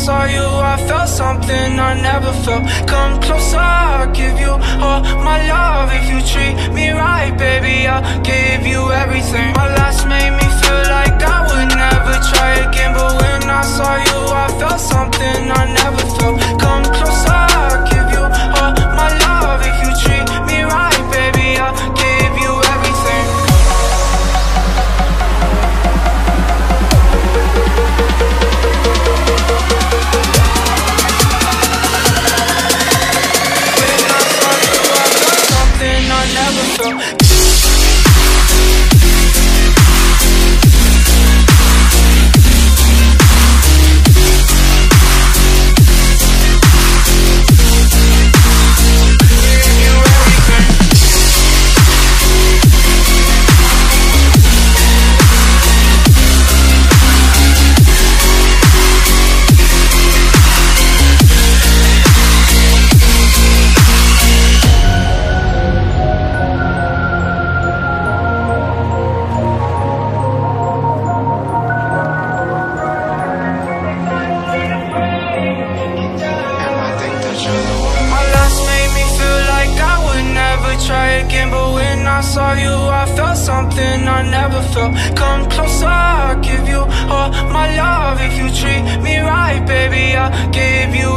saw you, I felt something I never felt. Come closer, I'll give you all my love. If you treat me right, baby, I'll give you everything. My last made me feel like I would never try again, but when I saw you, I felt something I never felt. Come closer, I'll give you all my love. If you treat me right, baby, I'll give you everything. I never felt. Try again, but when I saw you, I felt something I never felt. Come closer, I'll give you all my love. If you treat me right, baby, I'll give you